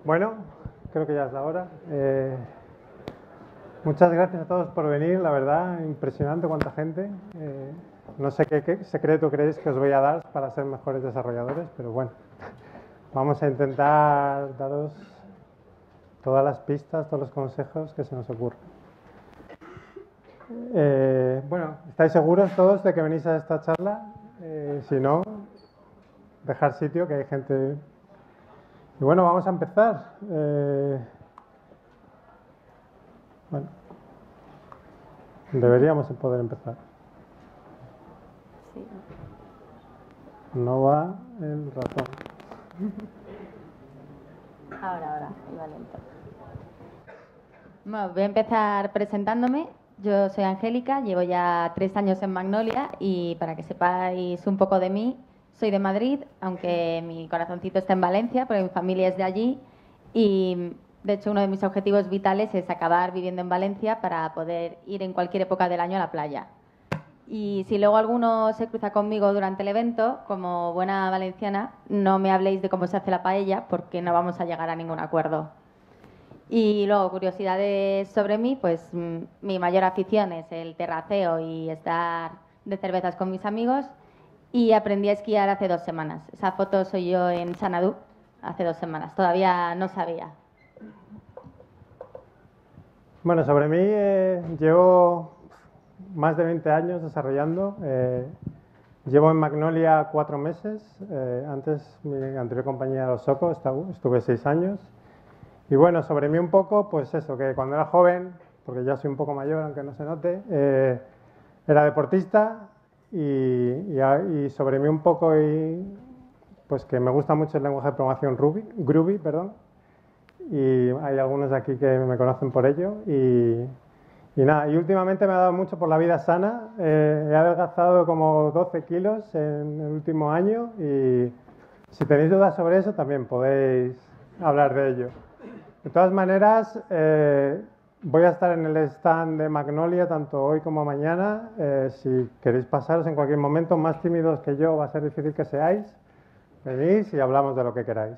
Bueno, creo que ya es la hora. Muchas gracias a todos por venir, la verdad, impresionante cuánta gente. No sé qué secreto creéis que os voy a dar para ser mejores desarrolladores, pero bueno, vamos a intentar daros todas las pistas, todos los consejos que se nos ocurran. Bueno, ¿estáis seguros todos de que venís a esta charla? Si no, dejar sitio, que hay gente. Y bueno, vamos a empezar. Bueno, deberíamos poder empezar. Sí. No va el ratón. Ahora, iba lento. Bueno, voy a empezar presentándome. Yo soy Angélica, llevo ya 3 años en Magnolia y para que sepáis un poco de mí, soy de Madrid, aunque mi corazoncito está en Valencia, porque mi familia es de allí y de hecho uno de mis objetivos vitales es acabar viviendo en Valencia para poder ir en cualquier época del año a la playa. Y si luego alguno se cruza conmigo durante el evento, como buena valenciana, no me habléis de cómo se hace la paella porque no vamos a llegar a ningún acuerdo. Y luego, curiosidades sobre mí, pues mi mayor afición es el terraceo y estar de cervezas con mis amigos. Y aprendí a esquiar hace 2 semanas. Esa foto soy yo en Xanadu hace 2 semanas. Todavía no sabía. Bueno, sobre mí llevo más de 20 años desarrollando. Llevo en Magnolia 4 meses. Antes mi anterior compañía era Osoco, estuve 6 años. Y bueno, sobre mí un poco, pues eso, que cuando era joven, porque ya soy un poco mayor, aunque no se note, era deportista y sobre mí un poco, pues que me gusta mucho el lenguaje de programación Groovy, perdón, y hay algunos de aquí que me conocen por ello. Y nada, y últimamente me ha dado mucho por la vida sana. He adelgazado como 12 kilos en el último año y si tenéis dudas sobre eso también podéis hablar de ello. De todas maneras, voy a estar en el stand de Magnolia tanto hoy como mañana. Si queréis pasaros en cualquier momento, más tímidos que yo, va a ser difícil que seáis. Venís y hablamos de lo que queráis.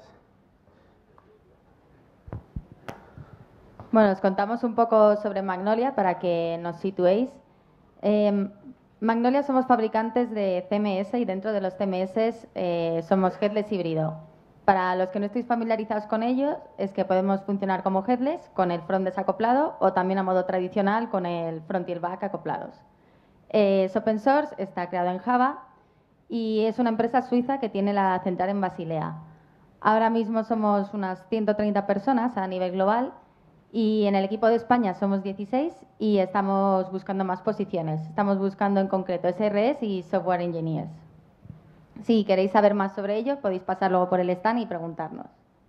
Bueno, os contamos un poco sobre Magnolia para que nos situéis. Magnolia somos fabricantes de CMS y dentro de los CMS somos headless híbrido. Para los que no estéis familiarizados con ellos, es que podemos funcionar como headless con el front desacoplado o también a modo tradicional con el front y el back acoplados. Es open source, está creado en Java y es una empresa suiza que tiene la central en Basilea. Ahora mismo somos unas 130 personas a nivel global y en el equipo de España somos 16 y estamos buscando más posiciones. Estamos buscando en concreto SREs y Software Engineers. Si queréis saber más sobre ello, podéis pasar luego por el stand y preguntarnos.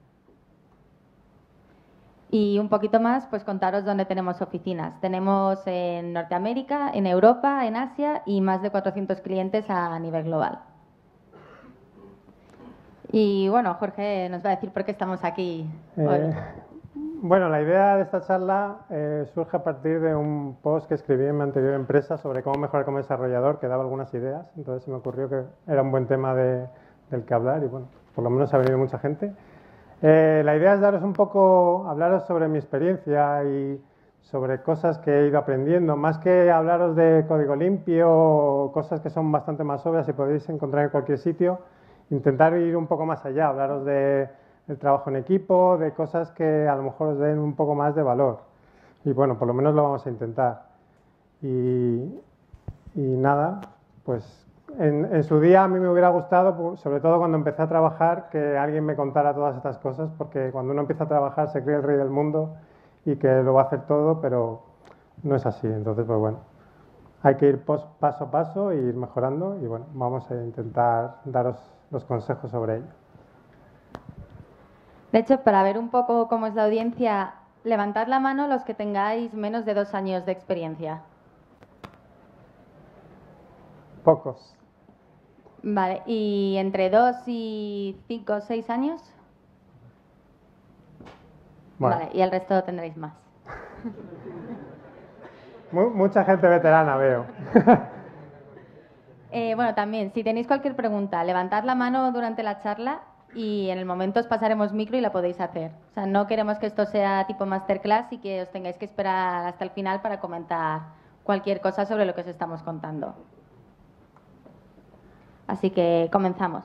Y un poquito más, pues contaros dónde tenemos oficinas. Tenemos en Norteamérica, en Europa, en Asia y más de 400 clientes a nivel global. Y bueno, Jorge nos va a decir por qué estamos aquí hoy. Bueno, la idea de esta charla surge a partir de un post que escribí en mi anterior empresa sobre cómo mejorar como desarrollador, que daba algunas ideas. Entonces se me ocurrió que era un buen tema del que hablar y bueno, por lo menos ha venido mucha gente. La idea es daros un poco, hablaros sobre mi experiencia y sobre cosas que he ido aprendiendo, más que hablaros de código limpio o cosas que son bastante más obvias y podéis encontrar en cualquier sitio, intentar ir un poco más allá, hablaros del trabajo en equipo, de cosas que a lo mejor os den un poco más de valor. Y bueno, por lo menos lo vamos a intentar. Y nada, pues en su día a mí me hubiera gustado, sobre todo cuando empecé a trabajar, que alguien me contara todas estas cosas, porque cuando uno empieza a trabajar se cree el rey del mundo y que lo va a hacer todo, pero no es así. Entonces, pues bueno, hay que ir paso a paso e ir mejorando y bueno, vamos a intentar daros los consejos sobre ello. De hecho, para ver un poco cómo es la audiencia, levantad la mano los que tengáis menos de 2 años de experiencia. Pocos. Vale, ¿y entre 2 y 5 o 6 años? Bueno. Vale, y el resto tendréis más. Mucha gente veterana veo. Bueno, también, si tenéis cualquier pregunta, levantad la mano durante la charla y en el momento os pasaremos micro y la podéis hacer. O sea, no queremos que esto sea tipo masterclass y que os tengáis que esperar hasta el final para comentar cualquier cosa sobre lo que os estamos contando. Así que comenzamos.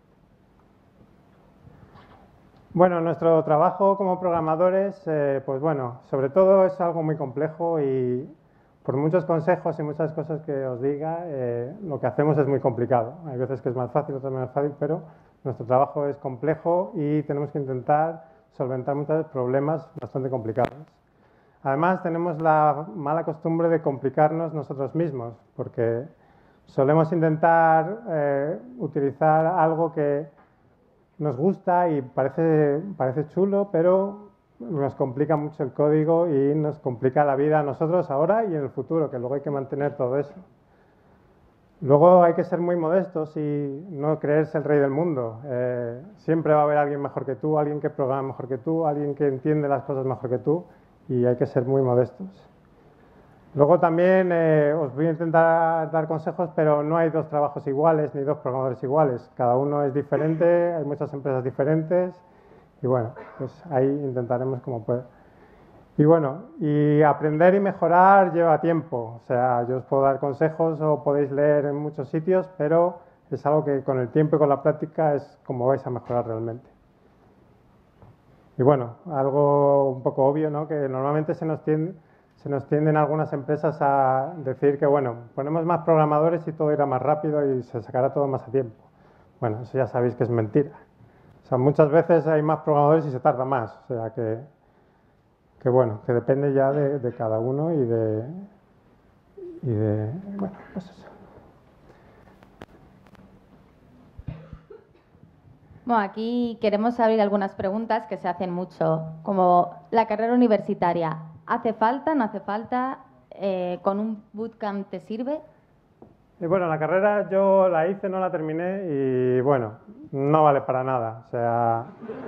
Bueno, nuestro trabajo como programadores, pues bueno, sobre todo es algo muy complejo y por muchos consejos y muchas cosas que os diga, lo que hacemos es muy complicado. Hay veces que es más fácil, otras menos fácil, pero nuestro trabajo es complejo y tenemos que intentar solventar muchos problemas bastante complicados. Además, tenemos la mala costumbre de complicarnos nosotros mismos, porque solemos intentar utilizar algo que nos gusta y parece chulo, pero nos complica mucho el código y nos complica la vida a nosotros ahora y en el futuro, que luego hay que mantener todo eso. Luego hay que ser muy modestos y no creerse el rey del mundo. Siempre va a haber alguien mejor que tú, alguien que programa mejor que tú, alguien que entiende las cosas mejor que tú y hay que ser muy modestos. Luego también os voy a intentar dar consejos, pero no hay dos trabajos iguales ni dos programadores iguales. Cada uno es diferente, hay muchas empresas diferentes y bueno, pues ahí intentaremos como pueda. Y bueno, y aprender y mejorar lleva tiempo. O sea, yo os puedo dar consejos o podéis leer en muchos sitios, pero es algo que con el tiempo y con la práctica es como vais a mejorar realmente. Y bueno, algo un poco obvio, ¿no? Que normalmente se nos tienden algunas empresas a decir que, bueno, ponemos más programadores y todo irá más rápido y se sacará todo más a tiempo. Bueno, eso ya sabéis que es mentira. O sea, muchas veces hay más programadores y se tarda más. O sea, que bueno, que depende ya de cada uno y de bueno, pues eso. Bueno, aquí queremos abrir algunas preguntas que se hacen mucho, como la carrera universitaria. ¿Hace falta, no hace falta? ¿Con un bootcamp te sirve? Y bueno, la carrera yo la hice, no la terminé y bueno, no vale para nada. O sea,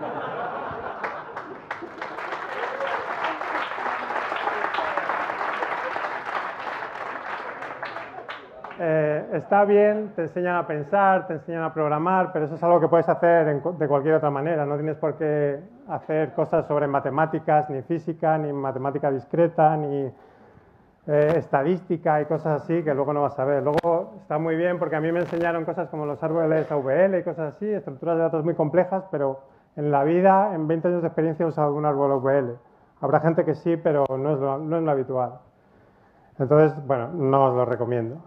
está bien, te enseñan a pensar, te enseñan a programar, pero eso es algo que puedes hacer de cualquier otra manera. No tienes por qué hacer cosas sobre matemáticas, ni física, ni matemática discreta, ni estadística y cosas así que luego no vas a ver. Luego está muy bien porque a mí me enseñaron cosas como los árboles AVL y cosas así, estructuras de datos muy complejas, pero en la vida, en 20 años de experiencia, he usado un árbol AVL. Habrá gente que sí, pero no es lo habitual. Entonces, bueno, no os lo recomiendo.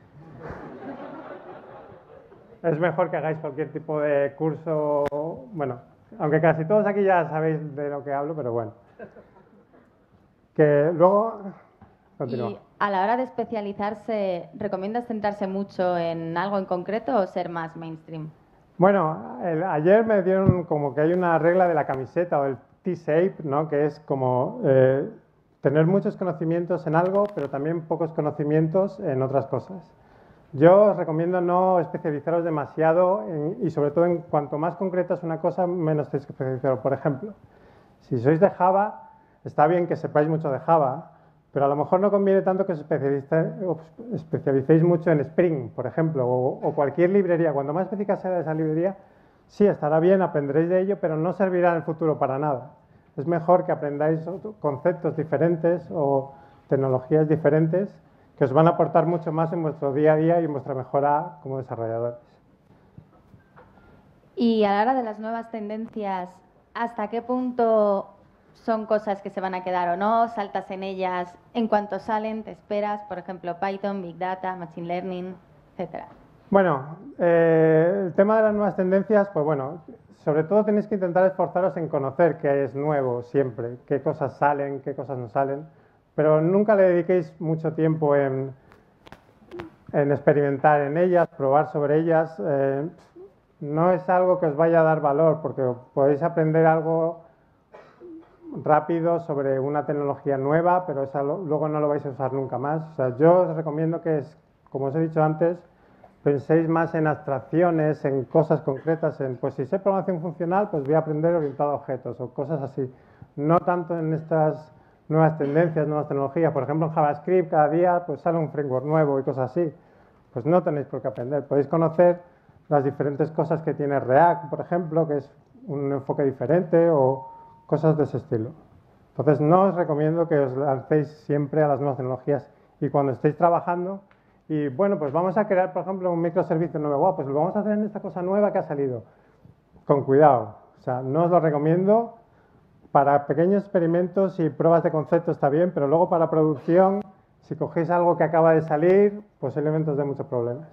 Es mejor que hagáis cualquier tipo de curso, bueno, aunque casi todos aquí ya sabéis de lo que hablo, pero bueno. Que luego... Continúa. Y a la hora de especializarse, ¿recomiendas centrarse mucho en algo en concreto o ser más mainstream? Bueno, ayer me dieron como que hay una regla de la camiseta o el T-shape, ¿no? Que es como tener muchos conocimientos en algo, pero también pocos conocimientos en otras cosas. Yo os recomiendo no especializaros demasiado y sobre todo en cuanto más concreta es una cosa, menos tenéis que especializaros. Por ejemplo, si sois de Java, está bien que sepáis mucho de Java, pero a lo mejor no conviene tanto que os especialicéis mucho en Spring, por ejemplo, o cualquier librería. Cuanto más específica sea esa librería, sí, estará bien, aprenderéis de ello, pero no servirá en el futuro para nada. Es mejor que aprendáis conceptos diferentes o tecnologías diferentes que os van a aportar mucho más en vuestro día a día y en vuestra mejora como desarrolladores. Y a la hora de las nuevas tendencias, ¿hasta qué punto son cosas que se van a quedar o no? ¿Saltas en ellas en cuanto salen? ¿Te esperas? Por ejemplo, Python, Big Data, Machine Learning, etcétera. Bueno, el tema de las nuevas tendencias, pues bueno, sobre todo tenéis que intentar esforzaros en conocer qué es nuevo siempre, qué cosas salen, qué cosas no salen, pero nunca le dediquéis mucho tiempo en experimentar en ellas, probar sobre ellas. No es algo que os vaya a dar valor, porque podéis aprender algo rápido sobre una tecnología nueva, pero luego no lo vais a usar nunca más. O sea, yo os recomiendo que, como os he dicho antes, penséis más en abstracciones, en cosas concretas, pues si sé programación funcional, pues voy a aprender orientado a objetos o cosas así. No tanto en estas nuevas tendencias, nuevas tecnologías. Por ejemplo, en JavaScript cada día pues sale un framework nuevo y cosas así. Pues no tenéis por qué aprender. Podéis conocer las diferentes cosas que tiene React, por ejemplo, que es un enfoque diferente o cosas de ese estilo. Entonces, no os recomiendo que os lancéis siempre a las nuevas tecnologías y cuando estéis trabajando y, bueno, pues vamos a crear, por ejemplo, un microservicio nuevo, pues lo vamos a hacer en esta cosa nueva que ha salido. Con cuidado, o sea, no os lo recomiendo. Para pequeños experimentos y pruebas de concepto está bien, pero luego para producción, si cogéis algo que acaba de salir, posiblemente os dé muchos problemas.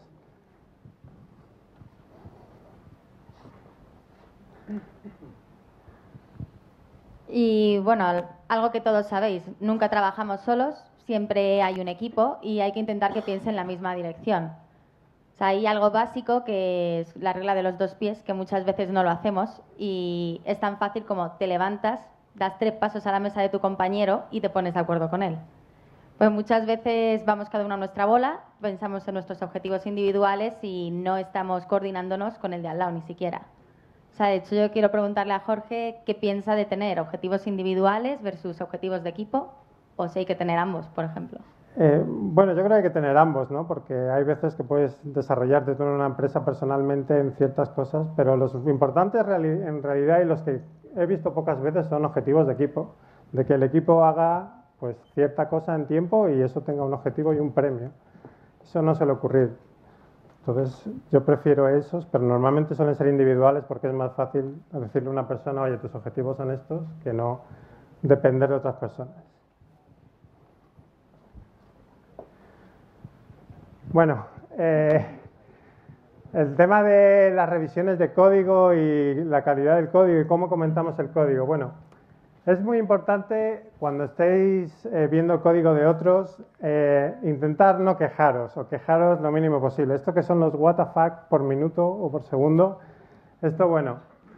Y bueno, algo que todos sabéis, nunca trabajamos solos, siempre hay un equipo y hay que intentar que piense en la misma dirección. O sea, hay algo básico que es la regla de los 2 pies, que muchas veces no lo hacemos y es tan fácil como te levantas, das 3 pasos a la mesa de tu compañero y te pones de acuerdo con él. Pues muchas veces vamos cada uno a nuestra bola, pensamos en nuestros objetivos individuales y no estamos coordinándonos con el de al lado ni siquiera. O sea, de hecho yo quiero preguntarle a Jorge qué piensa de tener objetivos individuales versus objetivos de equipo, o si hay que tener ambos, por ejemplo. Bueno, yo creo que hay que tener ambos, ¿no? Porque hay veces que puedes desarrollarte tú en una empresa personalmente en ciertas cosas, pero los importantes en realidad y los que he visto pocas veces son objetivos de equipo, de que el equipo haga pues cierta cosa en tiempo y eso tenga un objetivo y un premio. Eso no suele ocurrir. Entonces, yo prefiero esos, pero normalmente suelen ser individuales porque es más fácil decirle a una persona, oye, tus objetivos son estos, que no depender de otras personas. Bueno, el tema de las revisiones de código y la calidad del código y cómo comentamos el código. Bueno, es muy importante cuando estéis viendo código de otros intentar no quejaros o quejaros lo mínimo posible. Esto que son los WTF por minuto o por segundo, esto bueno,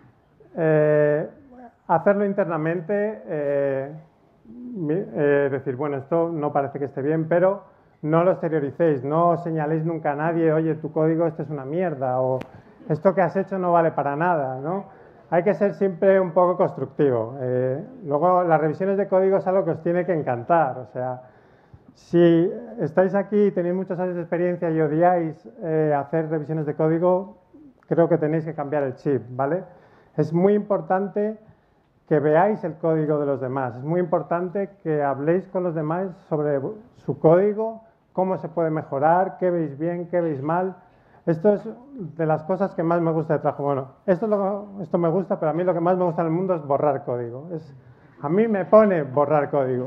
hacerlo internamente, decir, bueno, esto no parece que esté bien, pero no lo exterioricéis, no señaléis nunca a nadie, oye, tu código este es una mierda o esto que has hecho no vale para nada, ¿no? Hay que ser siempre un poco constructivo. Luego, las revisiones de código es algo que os tiene que encantar. O sea, si estáis aquí y tenéis muchos años de experiencia y odiáis hacer revisiones de código, creo que tenéis que cambiar el chip, ¿vale? Es muy importante que veáis el código de los demás. Es muy importante que habléis con los demás sobre su código, cómo se puede mejorar, qué veis bien, qué veis mal. Esto es de las cosas que más me gusta de trabajo. Bueno, esto me gusta, pero a mí lo que más me gusta en el mundo es borrar código. A mí me pone borrar código.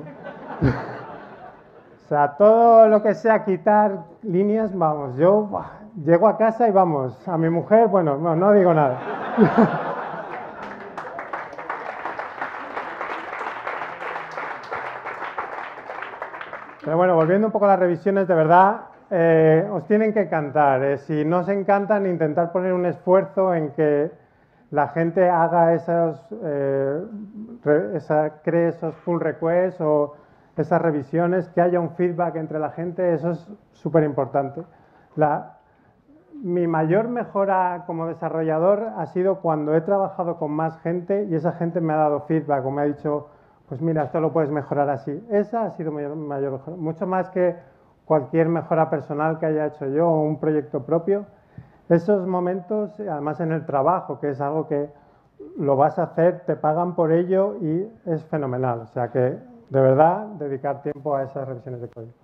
O sea, todo lo que sea quitar líneas, vamos, yo llego a casa y vamos, a mi mujer, bueno, no digo nada. Pero bueno, volviendo un poco a las revisiones, de verdad, os tienen que encantar. Si no os encantan, intentar poner un esfuerzo en que la gente haga cree esos pull requests o esas revisiones, que haya un feedback entre la gente, eso es súper importante. Mi mayor mejora como desarrollador ha sido cuando he trabajado con más gente y esa gente me ha dado feedback o me ha dicho, pues mira, esto lo puedes mejorar así. Esa ha sido mi mayor mejora, mucho más que cualquier mejora personal que haya hecho yo o un proyecto propio. Esos momentos, además en el trabajo, que es algo que lo vas a hacer, te pagan por ello y es fenomenal. O sea que, de verdad, dedicar tiempo a esas revisiones de código.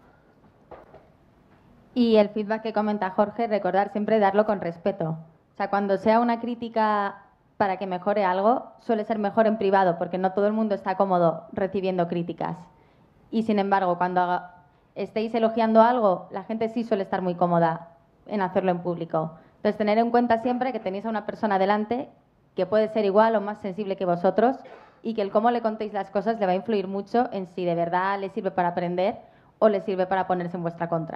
Y el feedback que comenta Jorge, recordar siempre darlo con respeto. O sea, cuando sea una crítica para que mejore algo, suele ser mejor en privado, porque no todo el mundo está cómodo recibiendo críticas. Y sin embargo, cuando estéis elogiando algo, la gente sí suele estar muy cómoda en hacerlo en público. Entonces, tener en cuenta siempre que tenéis a una persona delante que puede ser igual o más sensible que vosotros y que el cómo le contéis las cosas le va a influir mucho en si de verdad le sirve para aprender o le sirve para ponerse en vuestra contra.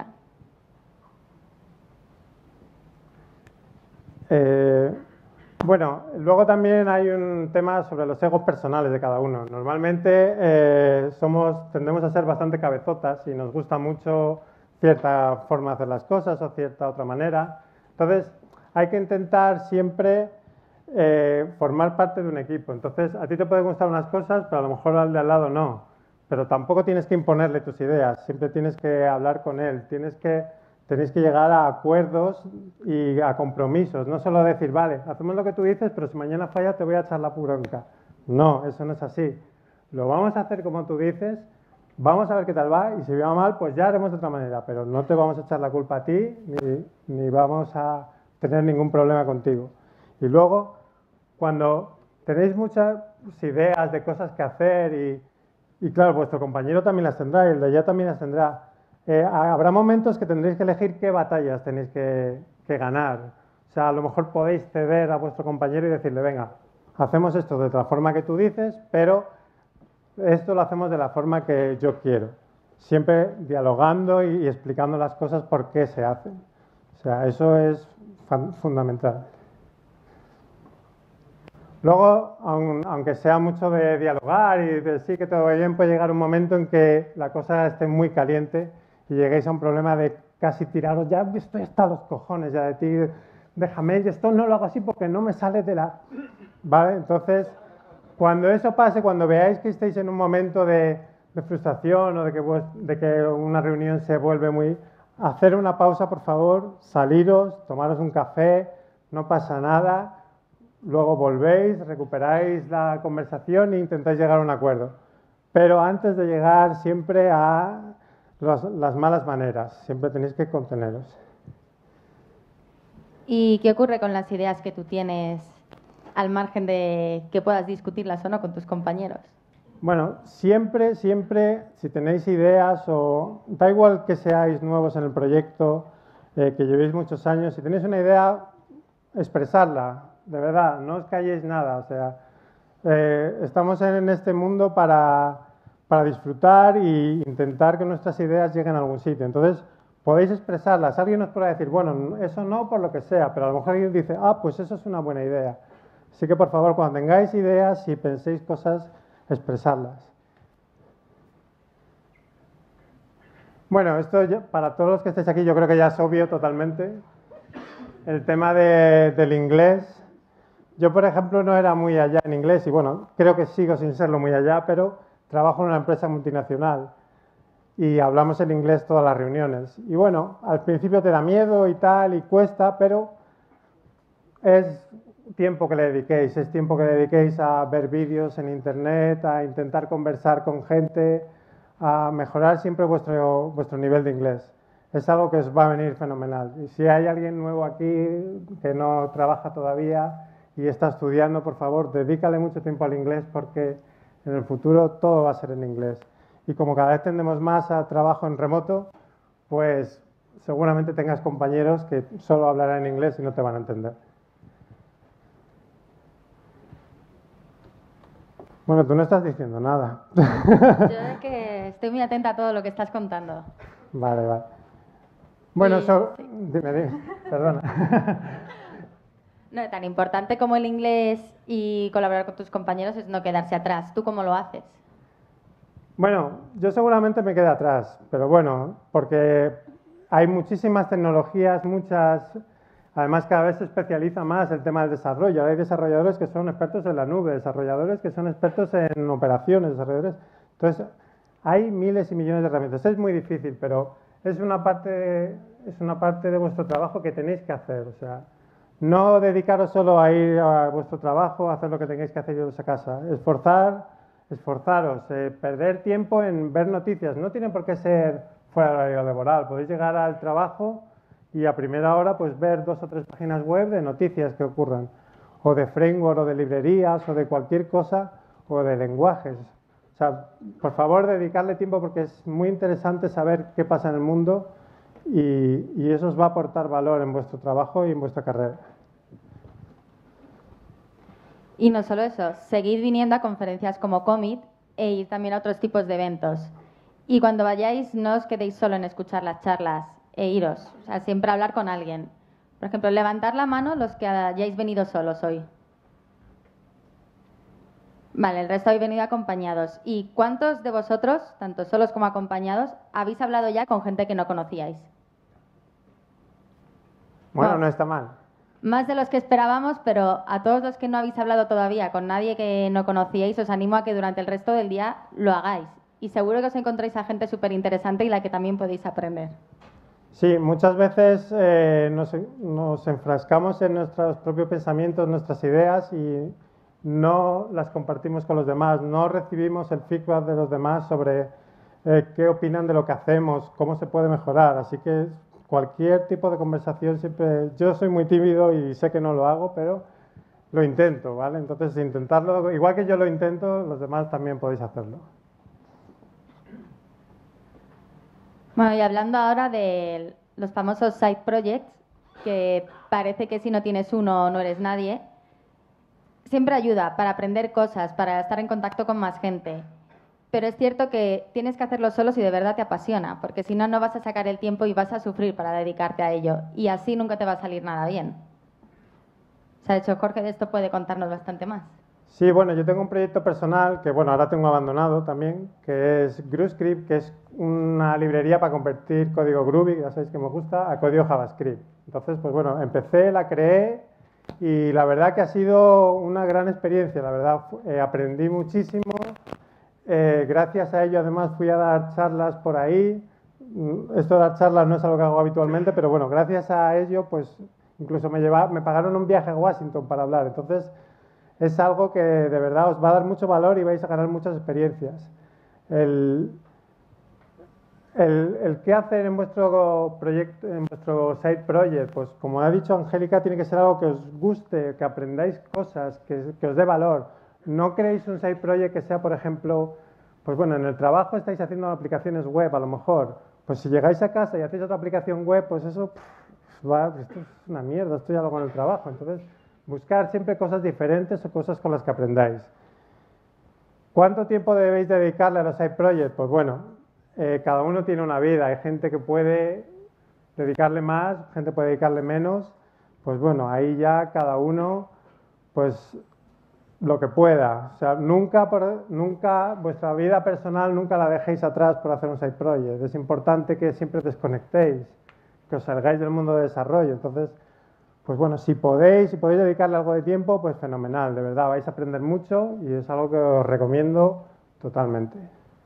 Bueno, luego también hay un tema sobre los egos personales de cada uno. Normalmente tendemos a ser bastante cabezotas y nos gusta mucho cierta forma de hacer las cosas o cierta otra manera. Entonces, hay que intentar siempre formar parte de un equipo. Entonces, a ti te pueden gustar unas cosas, pero a lo mejor al de al lado no. Pero tampoco tienes que imponerle tus ideas, siempre tienes que hablar con él, tienes que tenéis que llegar a acuerdos y a compromisos. No solo decir, vale, hacemos lo que tú dices, pero si mañana falla te voy a echar la bronca. No, eso no es así. Lo vamos a hacer como tú dices, vamos a ver qué tal va y si va mal, pues ya haremos de otra manera, pero no te vamos a echar la culpa a ti ni vamos a tener ningún problema contigo. Y luego, cuando tenéis muchas ideas de cosas que hacer y claro, vuestro compañero también las tendrá y el de allá también las tendrá, habrá momentos que tendréis que elegir qué batallas tenéis que ganar. O sea, a lo mejor podéis ceder a vuestro compañero y decirle, venga, hacemos esto de la forma que tú dices, pero esto lo hacemos de la forma que yo quiero. Siempre dialogando y explicando las cosas por qué se hacen. O sea, eso es fundamental. Luego, aunque sea mucho de dialogar y de sí que todo va bien, puede llegar un momento en que la cosa esté muy caliente y lleguéis a un problema de casi tiraros, ya estoy hasta los cojones ya de ti, déjame, y esto no lo hago así porque no me sale de la... ¿Vale? Entonces, cuando eso pase, cuando veáis que estáis en un momento de frustración o de que una reunión se vuelve muy... Hacer una pausa, por favor, saliros, tomaros un café, no pasa nada, luego volvéis, recuperáis la conversación e intentáis llegar a un acuerdo. Pero antes de llegar siempre a las malas maneras, siempre tenéis que conteneros. ¿Y qué ocurre con las ideas que tú tienes al margen de que puedas discutirlas o no con tus compañeros? Bueno, siempre, si tenéis ideas o da igual que seáis nuevos en el proyecto, que llevéis muchos años, si tenéis una idea, expresarla, de verdad, no os calléis nada. O sea, estamos en este mundo para disfrutar e intentar que nuestras ideas lleguen a algún sitio. Entonces, podéis expresarlas. Alguien os podrá decir, bueno, eso no por lo que sea, pero a lo mejor alguien dice, ah, pues eso es una buena idea. Así que, por favor, cuando tengáis ideas y penséis cosas, expresarlas. Bueno, esto para todos los que estáis aquí yo creo que ya es obvio totalmente. El tema del inglés. Yo, por ejemplo, no era muy allá en inglés y bueno, creo que sigo sin serlo muy allá, pero trabajo en una empresa multinacional y hablamos en inglés todas las reuniones. Y bueno, al principio te da miedo y tal y cuesta, pero es tiempo que le dediquéis, es tiempo que dediquéis a ver vídeos en internet, a intentar conversar con gente, a mejorar siempre vuestro nivel de inglés. Es algo que os va a venir fenomenal. Y si hay alguien nuevo aquí que no trabaja todavía y está estudiando, por favor, dedícale mucho tiempo al inglés porque en el futuro todo va a ser en inglés. Y como cada vez tendemos más a trabajo en remoto, pues seguramente tengas compañeros que solo hablarán en inglés y no te van a entender. Bueno, tú no estás diciendo nada. Yo es que estoy muy atenta a todo lo que estás contando. Vale. Bueno, Sí. Dime, perdona. No, tan importante como el inglés y colaborar con tus compañeros es no quedarse atrás. ¿Tú cómo lo haces? Bueno, yo seguramente me quedé atrás, pero bueno, porque hay muchísimas tecnologías, además cada vez se especializa más el tema del desarrollo. Hay desarrolladores que son expertos en la nube, desarrolladores que son expertos en operaciones, desarrolladores. Entonces, hay miles y millones de herramientas. Es muy difícil, pero es una parte de vuestro trabajo que tenéis que hacer. O sea, no dedicaros solo a ir a vuestro trabajo, a hacer lo que tengáis que hacer y iros a casa. Esforzaros, perder tiempo en ver noticias. No tiene por qué ser fuera del horario laboral. Podéis llegar al trabajo y a primera hora pues ver 2 o 3 páginas web de noticias que ocurran, o de framework, o de librerías, o de cualquier cosa, o de lenguajes. O sea, por favor, dedicarle tiempo porque es muy interesante saber qué pasa en el mundo y eso os va a aportar valor en vuestro trabajo y en vuestra carrera. Y no solo eso, seguid viniendo a conferencias como Commit e ir también a otros tipos de eventos. Y cuando vayáis, no os quedéis solo en escuchar las charlas e iros. O sea, siempre hablar con alguien. Por ejemplo, levantar la mano los que hayáis venido solos hoy. Vale, el resto habéis venido acompañados. ¿Y cuántos de vosotros, tanto solos como acompañados, habéis hablado ya con gente que no conocíais? Bueno, no está mal. Más de los que esperábamos, pero a todos los que no habéis hablado todavía con nadie que no conocíais, os animo a que durante el resto del día lo hagáis. Y seguro que os encontráis a gente súper interesante y la que también podéis aprender. Sí, muchas veces nos enfrascamos en nuestros propios pensamientos, nuestras ideas y no las compartimos con los demás, no recibimos el feedback de los demás sobre qué opinan de lo que hacemos, cómo se puede mejorar. Así que cualquier tipo de conversación siempre, yo soy muy tímido y sé que no lo hago, pero lo intento, ¿vale? Entonces intentarlo, igual que yo lo intento, los demás también podéis hacerlo. Bueno, y hablando ahora de los famosos side projects, que parece que si no tienes uno no eres nadie, siempre ayuda para aprender cosas, para estar en contacto con más gente. Pero es cierto que tienes que hacerlo solo si de verdad te apasiona, porque si no, no vas a sacar el tiempo y vas a sufrir para dedicarte a ello. Y así nunca te va a salir nada bien. O sea, de hecho, Jorge de esto puede contarnos bastante más. Sí, bueno, yo tengo un proyecto personal que, bueno, ahora tengo abandonado también, que es GrooveScript, que es una librería para convertir código Groovy, ya sabéis que me gusta, a código JavaScript. Entonces, pues bueno, empecé, la creé y la verdad que ha sido una gran experiencia, la verdad, aprendí muchísimo. Gracias a ello, además, fui a dar charlas por ahí. Esto de dar charlas no es algo que hago habitualmente, pero bueno, gracias a ello, pues incluso me pagaron un viaje a Washington para hablar. Entonces, es algo que de verdad os va a dar mucho valor y vais a ganar muchas experiencias. El qué hacer en vuestro proyecto, en vuestro side project, pues como ha dicho Angélica, tiene que ser algo que os guste, que aprendáis cosas, que os dé valor. No creéis un side project que sea, por ejemplo, pues bueno, en el trabajo estáis haciendo aplicaciones web, a lo mejor. Pues si llegáis a casa y hacéis otra aplicación web, pues eso, esto es una mierda, esto ya lo hago en el trabajo. Entonces, buscar siempre cosas diferentes o cosas con las que aprendáis. ¿Cuánto tiempo debéis dedicarle a los side projects? Pues bueno, cada uno tiene una vida. Hay gente que puede dedicarle más, gente puede dedicarle menos. Pues bueno, ahí ya cada uno, pues lo que pueda. O sea, nunca vuestra vida personal nunca la dejéis atrás por hacer un side project. Es importante que siempre desconectéis, que os salgáis del mundo de desarrollo. Entonces, pues bueno, si podéis dedicarle algo de tiempo, pues fenomenal, de verdad, vais a aprender mucho y es algo que os recomiendo totalmente.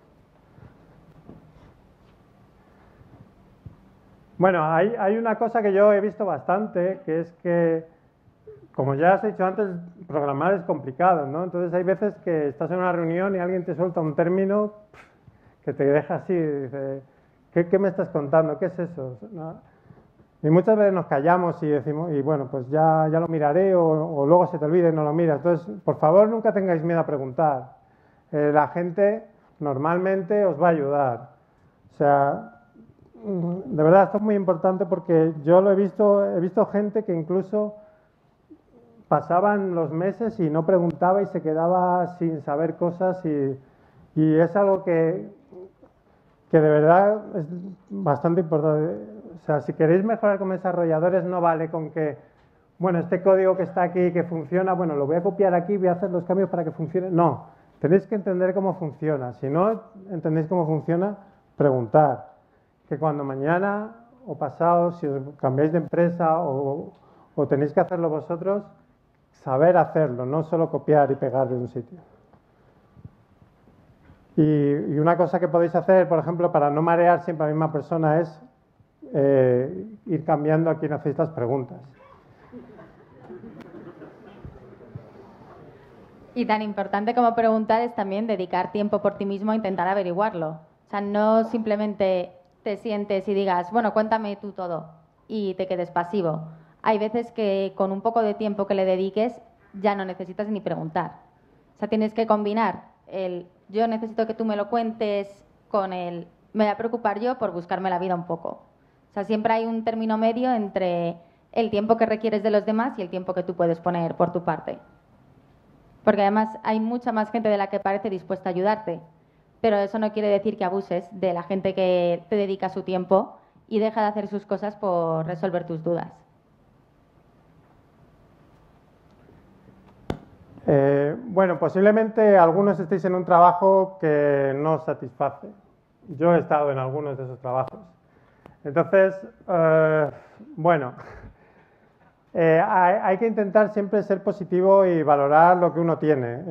Bueno, hay una cosa que yo he visto bastante, que es que, como ya os he dicho antes, programar es complicado, ¿no? Entonces hay veces que estás en una reunión y alguien te suelta un término que te deja así, dice, ¿qué me estás contando? ¿Qué es eso? ¿No? Y muchas veces nos callamos y decimos, y bueno, pues ya lo miraré o luego se te olvida y no lo miras. Entonces, por favor, nunca tengáis miedo a preguntar. La gente normalmente os va a ayudar. O sea, de verdad, esto es muy importante porque yo lo he visto gente que incluso pasaban los meses y no preguntaba y se quedaba sin saber cosas y es algo que de verdad es bastante importante. O sea, si queréis mejorar como desarrolladores, no vale con que, bueno, este código que está aquí, que funciona, bueno, lo voy a copiar aquí, voy a hacer los cambios para que funcione. No, tenéis que entender cómo funciona. Si no entendéis cómo funciona, preguntad. Que cuando mañana o pasado, si os cambiáis de empresa o tenéis que hacerlo vosotros, saber hacerlo, no solo copiar y pegar de un sitio. Y una cosa que podéis hacer, por ejemplo, para no marear siempre a la misma persona es ir cambiando a quién hacéis las preguntas. Y tan importante como preguntar es también dedicar tiempo por ti mismo a intentar averiguarlo. O sea, no simplemente te sientes y digas, bueno, cuéntame tú todo y te quedes pasivo. Hay veces que con un poco de tiempo que le dediques ya no necesitas ni preguntar. O sea, tienes que combinar el yo necesito que tú me lo cuentes con el me voy a preocupar yo por buscarme la vida un poco. O sea, siempre hay un término medio entre el tiempo que requieres de los demás y el tiempo que tú puedes poner por tu parte. Porque además hay mucha más gente de la que parece dispuesta a ayudarte. Pero eso no quiere decir que abuses de la gente que te dedica su tiempo y deja de hacer sus cosas por resolver tus dudas. Bueno, posiblemente algunos estéis en un trabajo que no os satisface. Yo he estado en algunos de esos trabajos. Entonces, bueno, hay que intentar siempre ser positivo y valorar lo que uno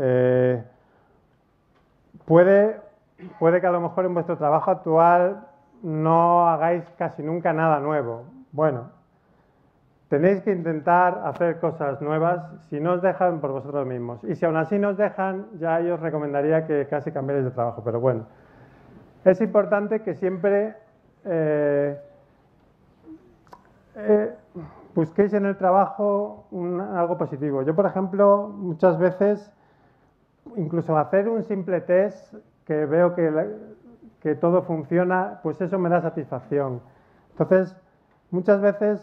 tiene. Puede que a lo mejor en vuestro trabajo actual no hagáis casi nunca nada nuevo. Bueno, tenéis que intentar hacer cosas nuevas si no os dejan por vosotros mismos. Y si aún así no os dejan, ya yo os recomendaría que casi cambiéis de trabajo. Pero bueno, es importante que siempre busquéis en el trabajo algo positivo. Yo, por ejemplo, muchas veces, incluso hacer un simple test que veo que todo funciona, pues eso me da satisfacción. Entonces, muchas veces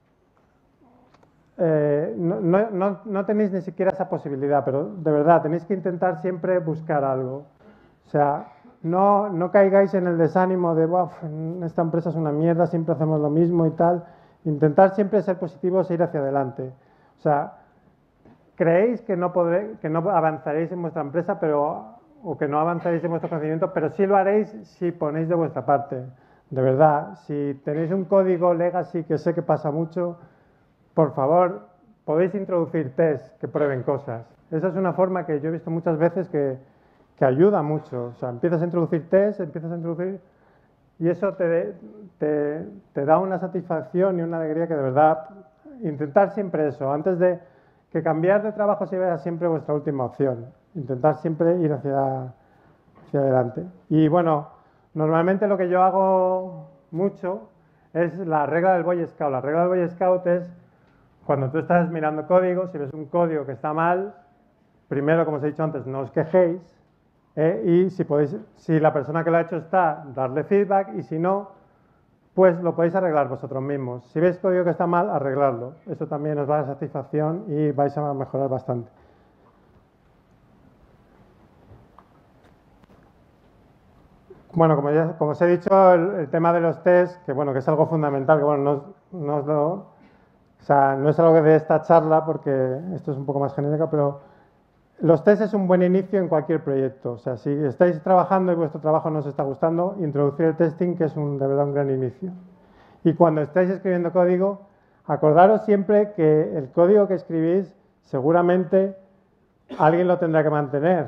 no tenéis ni siquiera esa posibilidad, pero de verdad tenéis que intentar siempre buscar algo. O sea, no caigáis en el desánimo de, esta empresa es una mierda, siempre hacemos lo mismo y tal. Intentar siempre ser positivos e ir hacia adelante. O sea, creéis que no avanzaréis en vuestra empresa, o que no avanzaréis en vuestro conocimiento, pero sí lo haréis si ponéis de vuestra parte. De verdad, si tenéis un código legacy, que sé que pasa mucho, por favor, podéis introducir tests que prueben cosas. Esa es una forma que yo he visto muchas veces que ayuda mucho. O sea, empiezas a introducir tests, y eso te da una satisfacción y una alegría que de verdad, intentar siempre eso, antes de que cambiar de trabajo sea siempre vuestra última opción, intentar siempre ir hacia adelante. Y bueno, normalmente lo que yo hago mucho es la regla del Boy Scout. La regla del Boy Scout es cuando tú estás mirando código, si ves un código que está mal, primero, como os he dicho antes, no os quejéis. Y si la persona que lo ha hecho está, darle feedback, y si no, pues lo podéis arreglar vosotros mismos. Si veis código que está mal, arreglarlo. Eso también os va a dar satisfacción y vais a mejorar bastante. Bueno, como os he dicho, el tema de los tests, que bueno, que es algo fundamental, que bueno, no es algo de esta charla, porque esto es un poco más genérico, pero los tests es un buen inicio en cualquier proyecto. O sea, si estáis trabajando y vuestro trabajo no os está gustando, introducir el testing, que es de verdad un gran inicio. Y cuando estáis escribiendo código, acordaros siempre que el código que escribís seguramente alguien lo tendrá que mantener.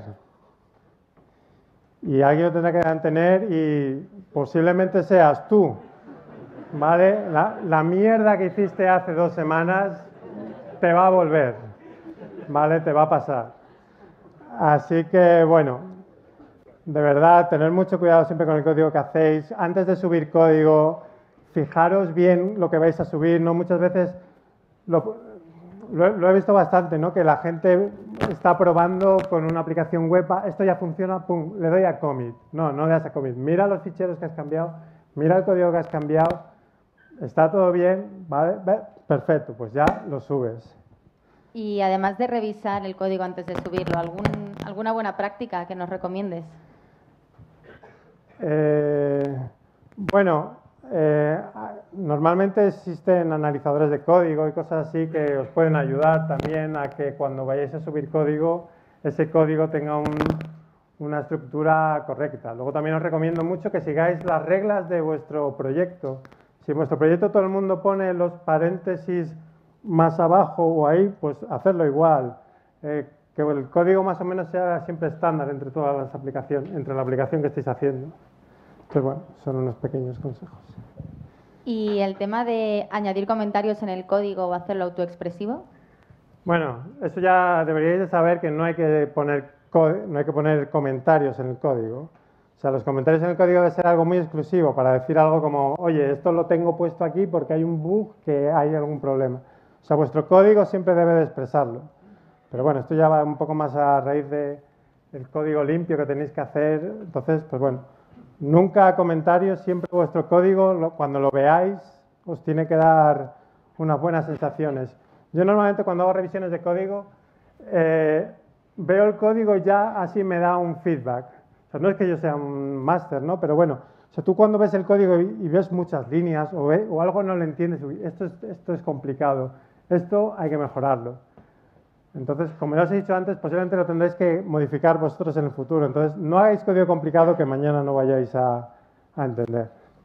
Y alguien lo tendrá que mantener y posiblemente seas tú. ¿Vale? La mierda que hiciste hace 2 semanas te va a volver. ¿Vale? Te va a pasar. Así que, bueno, de verdad, tener mucho cuidado siempre con el código que hacéis. Antes de subir código, fijaros bien lo que vais a subir. No, muchas veces lo he visto bastante, ¿no? Que la gente está probando con una aplicación web, esto ya funciona, pum, le doy a commit. No le das a commit. Mira los ficheros que has cambiado, mira el código que has cambiado, está todo bien, ¿vale? Perfecto, pues ya lo subes. Y además de revisar el código antes de subirlo, ¿alguna buena práctica que nos recomiendes? Bueno, normalmente existen analizadores de código y cosas así que os pueden ayudar también a que cuando vayáis a subir código, ese código tenga una estructura correcta. Luego también os recomiendo mucho que sigáis las reglas de vuestro proyecto. Si en vuestro proyecto todo el mundo pone los paréntesis más abajo o ahí, pues hacerlo igual. Que el código más o menos sea siempre estándar entre todas las aplicaciones, entre la aplicación que estéis haciendo. Entonces, bueno, son unos pequeños consejos. ¿Y el tema de añadir comentarios en el código o hacerlo autoexpresivo? Bueno, eso ya deberíais de saber que no hay que poner comentarios en el código. O sea, los comentarios en el código debe ser algo muy exclusivo para decir algo como, oye, esto lo tengo puesto aquí porque hay un bug, que hay algún problema. O sea, vuestro código siempre debe de expresarlo. Pero bueno, esto ya va un poco más a raíz del código limpio que tenéis que hacer. Entonces, pues bueno, nunca comentarios, siempre vuestro código, cuando lo veáis, os tiene que dar unas buenas sensaciones. Yo normalmente cuando hago revisiones de código, veo el código y ya así me da un feedback. O sea, no es que yo sea un máster, ¿no? Pero bueno, o sea, tú cuando ves el código y ves muchas líneas o algo no lo entiendes, esto es complicado, esto hay que mejorarlo. Entonces, como ya os he dicho antes, posiblemente lo tendréis que modificar vosotros en el futuro. Entonces, no hagáis código complicado que mañana no vayáis a entender.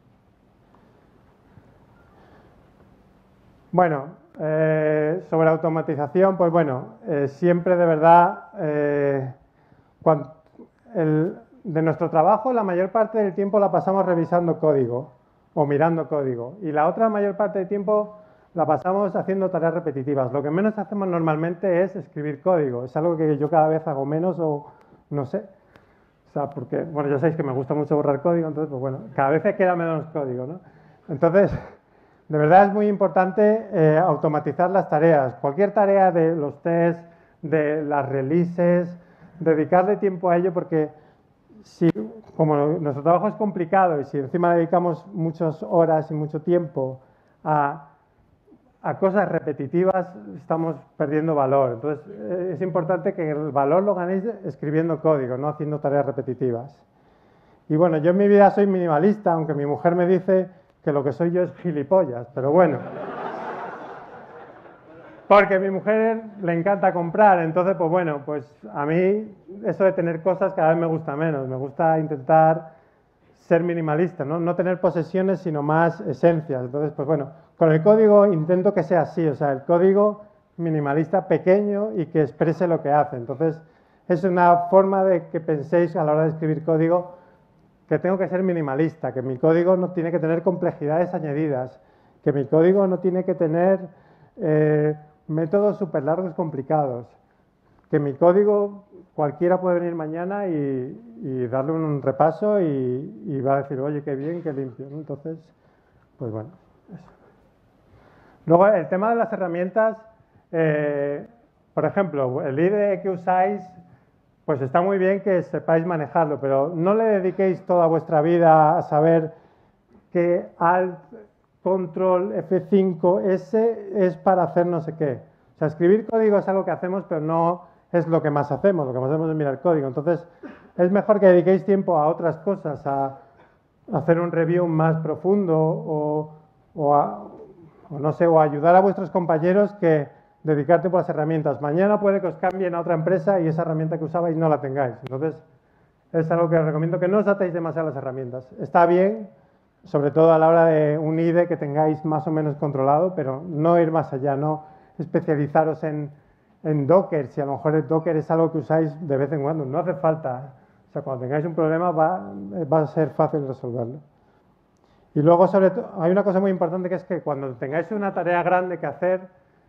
Bueno, sobre automatización, pues bueno, siempre de verdad, de nuestro trabajo la mayor parte del tiempo la pasamos revisando código o mirando código y la otra mayor parte del tiempo la pasamos haciendo tareas repetitivas. Lo que menos hacemos normalmente es escribir código. Es algo que yo cada vez hago menos o no sé. O sea, porque, bueno, ya sabéis que me gusta mucho borrar código, entonces, pues bueno, cada vez queda menos código, ¿no? Entonces, de verdad es muy importante automatizar las tareas. Cualquier tarea de los tests, de las releases, dedicarle tiempo a ello porque si, como nuestro trabajo es complicado y si encima dedicamos muchas horas y mucho tiempo a cosas repetitivas, estamos perdiendo valor. Entonces, es importante que el valor lo ganéis escribiendo código, no haciendo tareas repetitivas. Y bueno, yo en mi vida soy minimalista, aunque mi mujer me dice que lo que soy yo es gilipollas, pero bueno. Porque a mi mujer le encanta comprar, entonces, pues bueno, pues a mí eso de tener cosas cada vez me gusta menos. Me gusta intentar ser minimalista, ¿no? No tener posesiones, sino más esencias. Entonces, pues bueno, con el código intento que sea así, o sea, el código minimalista pequeño y que exprese lo que hace. Entonces, es una forma de que penséis a la hora de escribir código que tengo que ser minimalista, que mi código no tiene que tener complejidades añadidas, que mi código no tiene que tener métodos súper largos complicados, que mi código cualquiera puede venir mañana y darle un repaso y va a decir, oye, qué bien, qué limpio, ¿no? Entonces, pues bueno, eso. Luego, el tema de las herramientas, por ejemplo, el IDE que usáis, pues está muy bien que sepáis manejarlo, pero no le dediquéis toda vuestra vida a saber que Alt, Control, F5S es para hacer no sé qué. O sea, escribir código es algo que hacemos, pero no es lo que más hacemos. Lo que más hacemos es mirar código. Entonces, es mejor que dediquéis tiempo a otras cosas, a hacer un review más profundo o no sé, o ayudar a vuestros compañeros que dedicar tiempo a las herramientas. Mañana puede que os cambien a otra empresa y esa herramienta que usabais no la tengáis. Entonces, es algo que os recomiendo que no os atéis demasiado a las herramientas. Está bien, sobre todo a la hora de un IDE que tengáis más o menos controlado, pero no ir más allá, no especializaros en Docker, si a lo mejor el Docker es algo que usáis de vez en cuando, no hace falta. O sea, cuando tengáis un problema va a ser fácil resolverlo. Y luego, sobre todo, hay una cosa muy importante que es que cuando tengáis una tarea grande que hacer,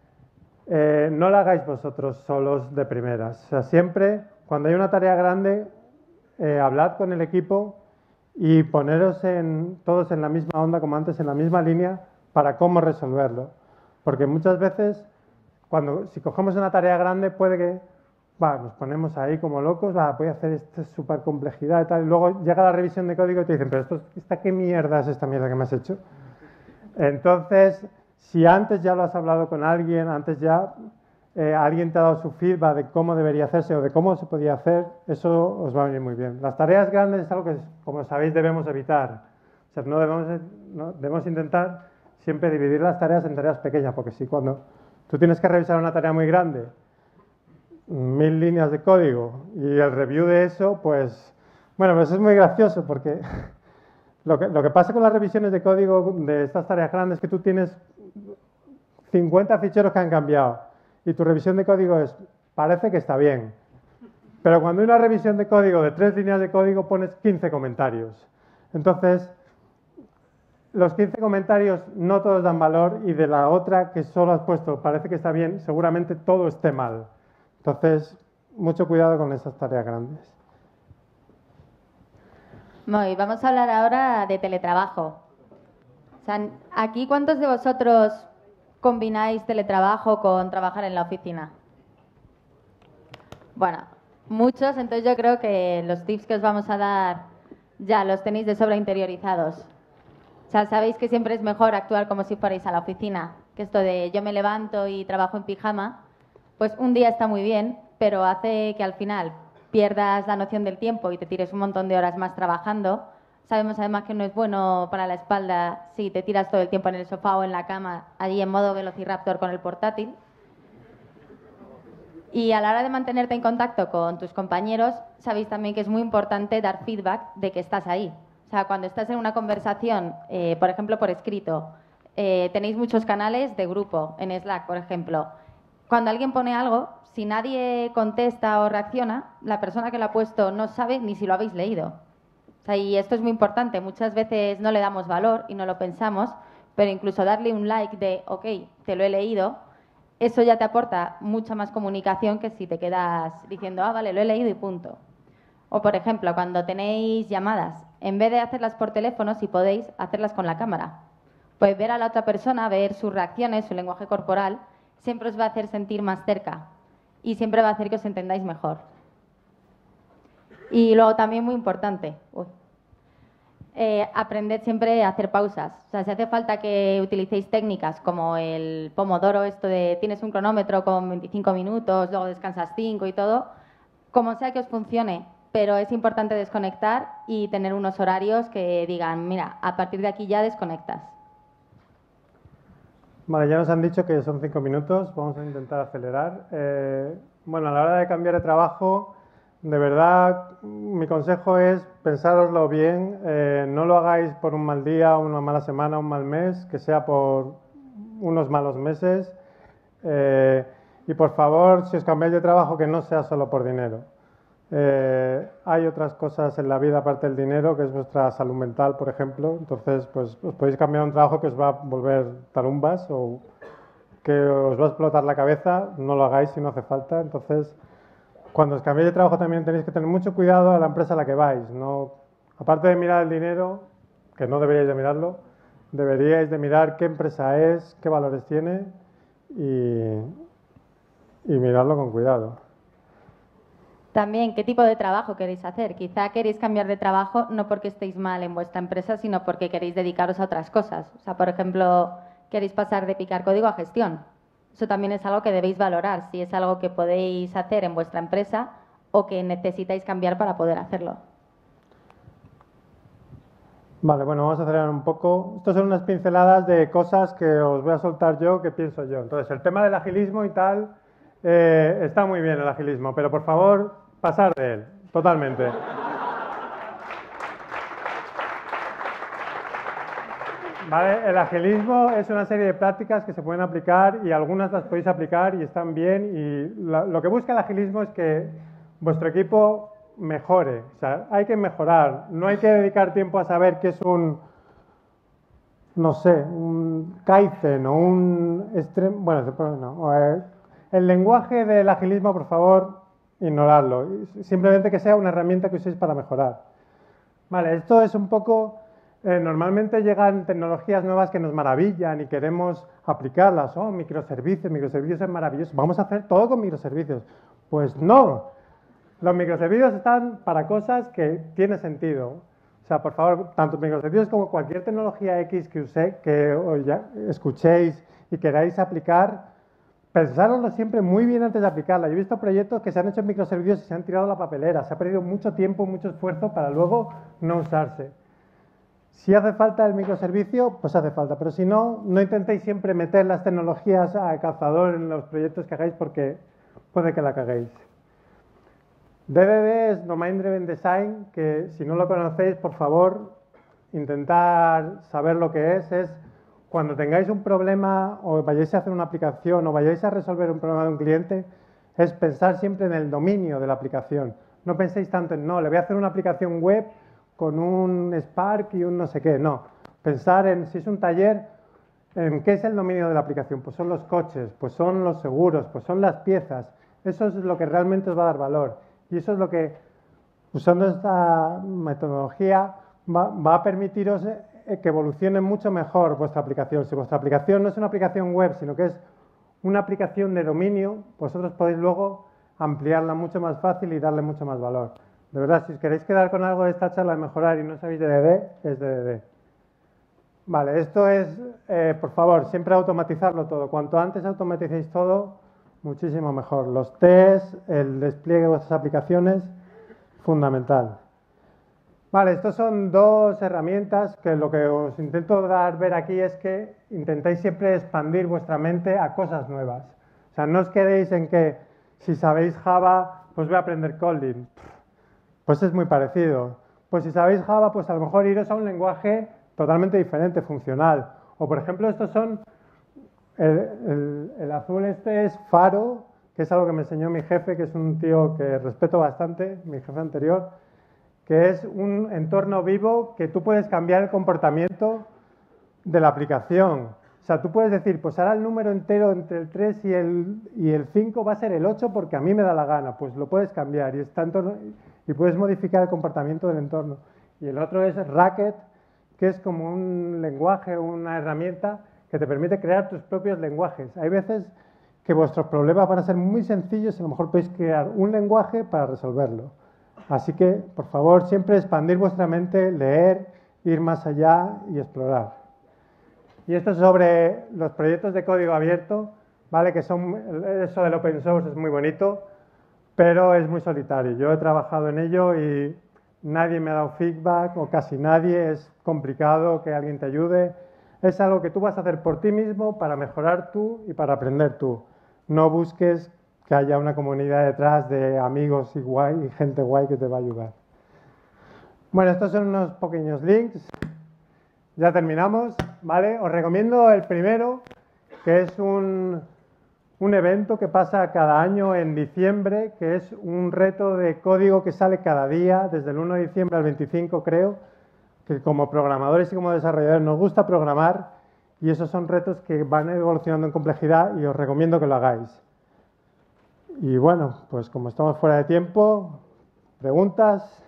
no la hagáis vosotros solos de primeras. O sea, siempre, cuando hay una tarea grande, hablad con el equipo y poneros todos en la misma onda, como antes, en la misma línea, para cómo resolverlo. Porque muchas veces, si cogemos una tarea grande, puede que nos ponemos ahí como locos, voy a hacer esta super complejidad y tal, y luego llega la revisión de código y te dicen, pero ¿qué mierda es esta mierda que me has hecho? Entonces, si antes ya lo has hablado con alguien, antes ya alguien te ha dado su feedback de cómo debería hacerse o de cómo se podía hacer, eso os va a venir muy bien. Las tareas grandes es algo que, como sabéis, debemos evitar. O sea, debemos intentar siempre dividir las tareas en tareas pequeñas, porque si cuando tú tienes que revisar una tarea muy grande, 1000 líneas de código y el review de eso, pues, bueno, pues es muy gracioso porque lo que pasa con las revisiones de código de estas tareas grandes es que tú tienes 50 ficheros que han cambiado y tu revisión de código parece que está bien. Pero cuando hay una revisión de código de 3 líneas de código pones 15 comentarios. Entonces, los 15 comentarios no todos dan valor y de la otra que solo has puesto parece que está bien, seguramente todo esté mal. Entonces, mucho cuidado con esas tareas grandes. Vamos a hablar ahora de teletrabajo. O sea, aquí, ¿cuántos de vosotros combináis teletrabajo con trabajar en la oficina? Bueno, muchos, entonces yo creo que los tips que os vamos a dar ya los tenéis de sobra interiorizados. O sea, sabéis que siempre es mejor actuar como si fuerais a la oficina, que esto de yo me levanto y trabajo en pijama, pues un día está muy bien, pero hace que al final pierdas la noción del tiempo y te tires un montón de horas más trabajando. Sabemos además que no es bueno para la espalda si te tiras todo el tiempo en el sofá o en la cama, allí en modo velociraptor con el portátil. Y a la hora de mantenerte en contacto con tus compañeros, sabéis también que es muy importante dar feedback de que estás ahí. O sea, cuando estás en una conversación, por ejemplo, por escrito, tenéis muchos canales de grupo, en Slack, por ejemplo. Cuando alguien pone algo, si nadie contesta o reacciona, la persona que lo ha puesto no sabe ni si lo habéis leído. O sea, y esto es muy importante. Muchas veces no le damos valor y no lo pensamos, pero incluso darle un like de, ok, te lo he leído, eso ya te aporta mucha más comunicación que si te quedas diciendo, ah, vale, lo he leído y punto. O, por ejemplo, cuando tenéis llamadas, en vez de hacerlas por teléfono, si podéis, hacerlas con la cámara. Pues ver a la otra persona, ver sus reacciones, su lenguaje corporal, siempre os va a hacer sentir más cerca y siempre va a hacer que os entendáis mejor. Y luego también muy importante, aprended siempre a hacer pausas. O sea, si hace falta que utilicéis técnicas como el pomodoro, esto de tienes un cronómetro con 25 minutos, luego descansas 5 y todo, como sea que os funcione, pero es importante desconectar y tener unos horarios que digan, mira, a partir de aquí ya desconectas. Vale, ya nos han dicho que son 5 minutos, vamos a intentar acelerar. Bueno, a la hora de cambiar de trabajo, de verdad, mi consejo es pensároslo bien, no lo hagáis por un mal día, una mala semana, un mal mes, que sea por unos malos meses. Y por favor, si os cambiáis de trabajo, que no sea solo por dinero. Hay otras cosas en la vida aparte del dinero, que es vuestra salud mental, por ejemplo. Entonces, pues os podéis cambiar a un trabajo que os va a volver tarumbas o que os va a explotar la cabeza. No lo hagáis si no hace falta. Entonces, cuando os cambiéis de trabajo también tenéis que tener mucho cuidado a la empresa a la que vais. No, aparte de mirar el dinero, que no deberíais de mirarlo, deberíais de mirar qué empresa es, qué valores tiene y mirarlo con cuidado. También, ¿qué tipo de trabajo queréis hacer? Quizá queréis cambiar de trabajo no porque estéis mal en vuestra empresa, sino porque queréis dedicaros a otras cosas. O sea, por ejemplo, queréis pasar de picar código a gestión. Eso también es algo que debéis valorar, si es algo que podéis hacer en vuestra empresa o que necesitáis cambiar para poder hacerlo. Vale, bueno, vamos a acelerar un poco. Estas son unas pinceladas de cosas que os voy a soltar yo, que pienso yo. Entonces, el tema del agilismo y tal, está muy bien el agilismo, pero por favor, pasar de él, totalmente. Vale, el agilismo es una serie de prácticas que se pueden aplicar y algunas las podéis aplicar y están bien. Y lo que busca el agilismo es que vuestro equipo mejore. O sea, hay que mejorar. No hay que dedicar tiempo a saber qué es un, no sé, un Kaizen o un bueno, no. El lenguaje del agilismo, por favor, ignoradlo. Simplemente que sea una herramienta que uséis para mejorar. Vale, esto es un poco... normalmente llegan tecnologías nuevas que nos maravillan y queremos aplicarlas. Oh, microservicios es maravilloso. Vamos a hacer todo con microservicios. Pues no. Los microservicios están para cosas que tienen sentido. O sea, por favor, tanto microservicios como cualquier tecnología X que escuchéis y queráis aplicar, pensároslo siempre muy bien antes de aplicarla. Yo he visto proyectos que se han hecho en microservicios y se han tirado a la papelera. Se ha perdido mucho tiempo, mucho esfuerzo para luego no usarse. Si hace falta el microservicio, pues hace falta. Pero si no, no intentéis siempre meter las tecnologías a calzador en los proyectos que hagáis porque puede que la caguéis. DDD es Domain Driven Design, que si no lo conocéis, por favor, intentar saber lo que es. Es cuando tengáis un problema o vayáis a hacer una aplicación o vayáis a resolver un problema de un cliente, es pensar siempre en el dominio de la aplicación. No penséis tanto en, no, le voy a hacer una aplicación web con un Spark y un no sé qué. No, pensar en, si es un taller, en qué es el dominio de la aplicación. Pues son los coches, pues son los seguros, pues son las piezas. Eso es lo que realmente os va a dar valor. Y eso es lo que, usando esta metodología, va a permitiros que evolucione mucho mejor vuestra aplicación. Si vuestra aplicación no es una aplicación web, sino que es una aplicación de dominio, vosotros podéis luego ampliarla mucho más fácil y darle mucho más valor. De verdad, si os queréis quedar con algo de esta charla de mejorar y no sabéis de DDD, es DDD. Vale, esto es, por favor, siempre automatizarlo todo. Cuanto antes automaticéis todo, muchísimo mejor. Los tests, el despliegue de vuestras aplicaciones, fundamental. Vale, estos son dos herramientas que lo que os intento ver aquí es que intentéis siempre expandir vuestra mente a cosas nuevas. O sea, no os quedéis en que si sabéis Java, pues voy a aprender Kotlin. Pues es muy parecido. Pues si sabéis Java, pues a lo mejor iros a un lenguaje totalmente diferente, funcional. O por ejemplo, estos son, el azul este es Faro, que es algo que me enseñó mi jefe, que es un tío que respeto bastante, mi jefe anterior, que es un entorno vivo que tú puedes cambiar el comportamiento de la aplicación. O sea, tú puedes decir, pues ahora el número entero entre el 3 y el 5 va a ser el 8 porque a mí me da la gana. Pues lo puedes cambiar y puedes modificar el comportamiento del entorno. Y el otro es Racket, que es como un lenguaje, una herramienta que te permite crear tus propios lenguajes. Hay veces que vuestros problemas van a ser muy sencillos y a lo mejor podéis crear un lenguaje para resolverlo. Así que, por favor, siempre expandir vuestra mente, leer, ir más allá y explorar. Y esto es sobre los proyectos de código abierto, ¿vale? Que son, eso del open source es muy bonito, pero es muy solitario. Yo he trabajado en ello y nadie me ha dado feedback, o casi nadie. Es complicado que alguien te ayude. Es algo que tú vas a hacer por ti mismo para mejorar tú y para aprender tú. No busques que haya una comunidad detrás de amigos y gente guay que te va a ayudar. Bueno, estos son unos pequeños links. Ya terminamos, ¿vale? Os recomiendo el primero, que es un evento que pasa cada año en diciembre, que es un reto de código que sale cada día, desde el 1 de diciembre al 25, creo, que como programadores y como desarrolladores nos gusta programar, y esos son retos que van evolucionando en complejidad y os recomiendo que lo hagáis. Y bueno, pues como estamos fuera de tiempo, preguntas.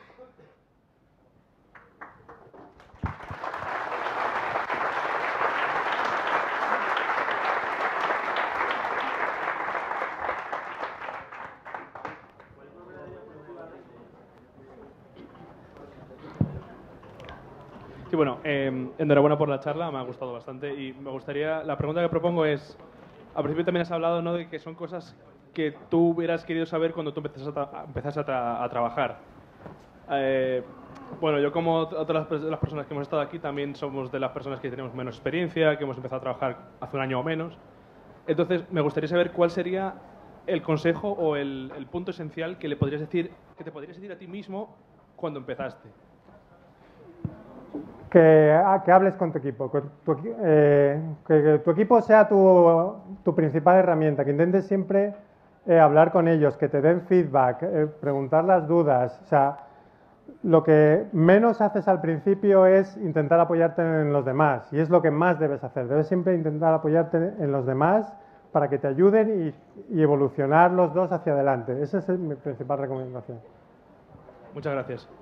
Sí, bueno, enhorabuena por la charla, me ha gustado bastante y me gustaría, la pregunta que propongo es, al principio también has hablado, ¿no?, de que son cosas que tú hubieras querido saber cuando tú empezaste a trabajar. Bueno, yo como otras las personas que hemos estado aquí también somos de las personas que tenemos menos experiencia, que hemos empezado a trabajar hace un año o menos. Entonces, me gustaría saber cuál sería el consejo o el punto esencial que le podrías decir, que te podrías decir a ti mismo cuando empezaste. Que hables con tu equipo, que tu equipo sea tu principal herramienta, que intentes siempre hablar con ellos, que te den feedback, preguntar las dudas. O sea, lo que menos haces al principio es intentar apoyarte en los demás, y es lo que más debes hacer. Debes siempre intentar apoyarte en los demás para que te ayuden y evolucionar los dos hacia adelante. Esa es mi principal recomendación. Muchas gracias.